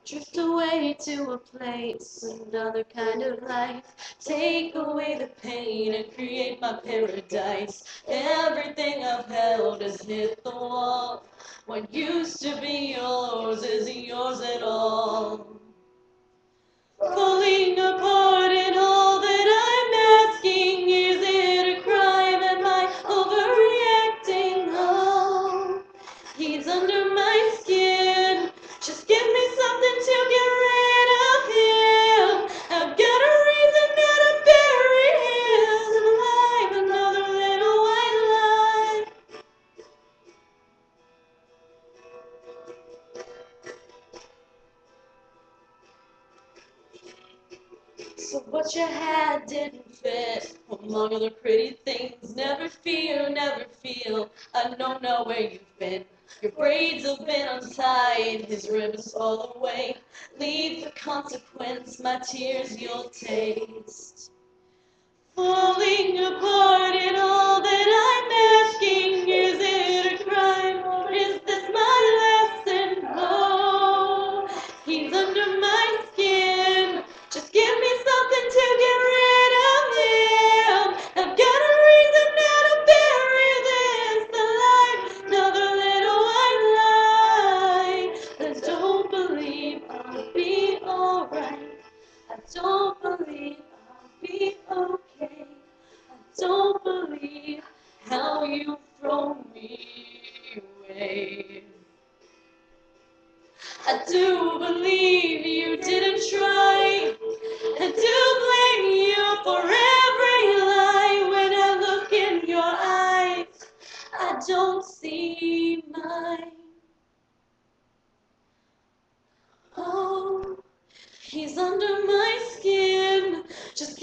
Drift away to a place, another kind of life. Take away the pain and create my paradise. Everything I've held has hit the wall. What used to be yours isn't yours at all. Falling apart and all that I'm asking, is it a crime? Am I overreacting? Oh, he's under my skin. Just give me something to get rid of him. I've got a reason now to bury his alive. Another little white lie. So what you had didn't fit. Among other pretty things, never feel. I don't know where you've been. Your braids have been untied, his ribbons fall away. Leave the consequence, my tears you'll taste. Falling apart and all that I'm asking, is it a crime or is this my lesson? Oh, he's under my skin. Just give me something to get rid of him. I've got a reason now to bury this alive. Another little white lie. I don't believe I'll be alright. I don't believe I'll be okay. I don't believe how you throw me away. I do believe you didn't try. I do blame you for every lie. When I look in your eyes, I don't see mine. Oh, he's under my skin. Just